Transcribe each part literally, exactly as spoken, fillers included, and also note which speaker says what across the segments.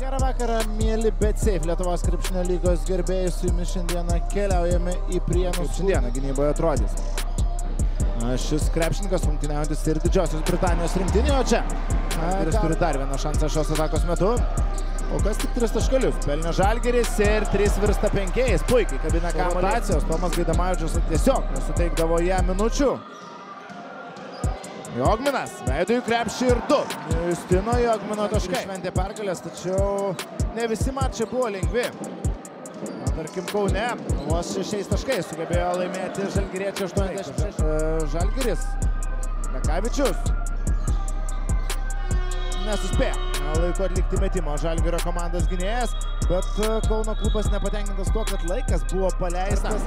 Speaker 1: Gerą vakarą, mėly BetSafe Lietuvos krepšinio lygos gerbėjai, su jumis šiandieną keliaujame į Prienus. Šiandieną gynyboje atrodys šis krepšininkas rungtyniaujantis ir Didžiosios Britanijos rinktinėje, o čia jis turi dar vieną šansą šios atakos metu. O kas tik tris taškelius, pelnė Žalgiris ir trys virsta penkiais, puikiai kabina kamuolį. Tomas Gaidamavičius tiesiog nesuteikdavo jam minučių. Jogminas veido į krepšį ir du. Justino Jogmino taškai. Šventė pergalės, tačiau ne visi mačai buvo lengvi. Tarkim, Kaune vos šešiais taškais sugebėjo laimėti žalgiriečiai aštuoniasdešimt šeši. Žalgiris, Lekavičius nesuspėjo laiko atlikti metimo Žalgirio komandos gynėjas, bet Kauno klubas nepatenkintas tuo, kad laikas buvo paleistas.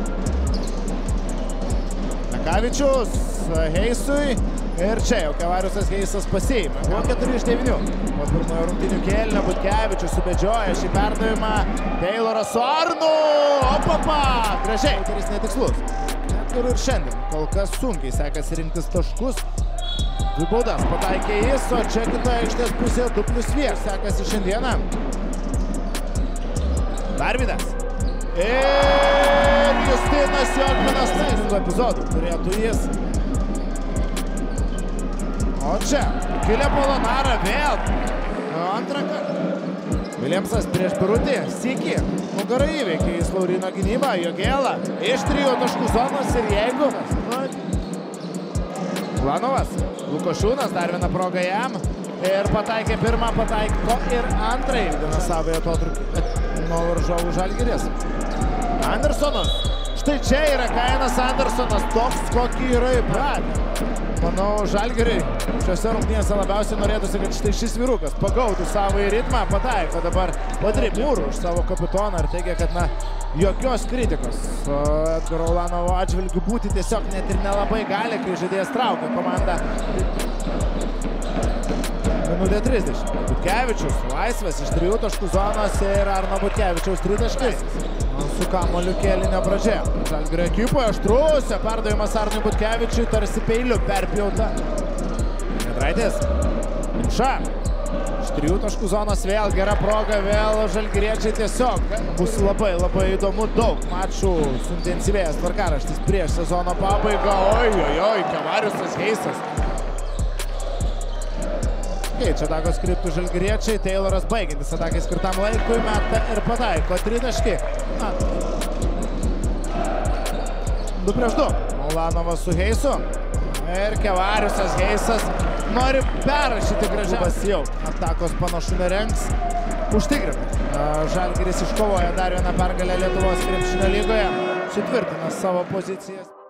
Speaker 1: Lekavičius Heisui ir čia jau Kevariusas Heisas pasiima. Buvo keturi iš devynių. Po pirmojo rungtynių kėlinio Butkevičius subedžioja šį perdavimą. Tayloras su Arnu. Opapa! Gražiai. Kuris netikslus. Net ir šiandien. Kol kas sunkiai sekasi rinktis taškus. Dvi baudas pataikė jis, o čia kitoje aikštės pusėje du plius vienas. Sekasi šiandieną. Darvydas. Ir Justinas Jogminas taisų epizodų turėtų jis. O čia, kilė Polonara vėl. Antrą kartą. Viljamsas prieš Birutį. Sykį. Nugarą įveikė į Laurino gynybą. Jogėla iš trijų taškų zonos ir jeigu... Ulanovas. Lukošiūnas, dar vieną progą jam. Ir pataikė pirmą, pataiko ir antrąjį. Dina savoje atotrūkį nuo varžovų Žalgiris. Andersonas. Štai čia yra Kainas Andersonas, toks kokį yra įpratę. Manau, Žalgiriui šiose rungtynėse labiausiai norėtųsi, kad štai šis vyrukas pagautų savo į ritmą, pataiko dabar padribūrų už savo kapitoną ir teigia, kad na, jokios kritikos Edgaro Ulanovo atžvilgių būti tiesiog net ir nelabai gali, kai žaidėjas traukia komandą. Minutė trisdešimt. Butkevičius laisvas iš trijų taškų zonos ir Arno Butkevičiaus tritaškai. Su kamuoliu kėlinio pradžia. Žalgirio ekipoje aštrus, perdavimas Arnui Butkevičiui tarsi peiliu perpjauta. Giedraitis. Imša. Iš trijų taškų zonos vėl gera proga, vėl žalgiriečiai tiesiog. Bus labai labai įdomu, daug mačų suintensyvėjęs tvarkaraštis prieš sezono pabaigą. Oi, oi, oi, Kevariusas Heisas. Keičia atakos kryptų žalgiriečiai, Tayloras baigiantis atakai skirtam laikui, meta ir pataiko tritaškį. Du prieš du. Ulanovas su Heisu. Ir Kevariusas Heisas nori perrašyti gražiausias jau. Atakos panašu nerengs. Užtikrina. Žalgiris iškovoja dar vieną pergalę Lietuvos krepšinio lygoje. Sutvirtina savo pozicijas.